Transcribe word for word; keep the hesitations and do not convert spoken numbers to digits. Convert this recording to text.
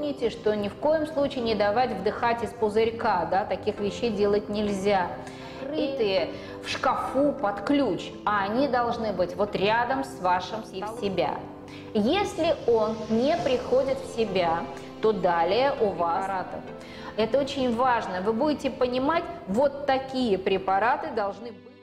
Помните, что ни в коем случае не давать вдыхать из пузырька, да, таких вещей делать нельзя. Скрытые в шкафу под ключ, а они должны быть вот рядом с вашим и в себя. Если он не приходит в себя, то далее у вас препараты. Это очень важно. Вы будете понимать, вот такие препараты должны быть.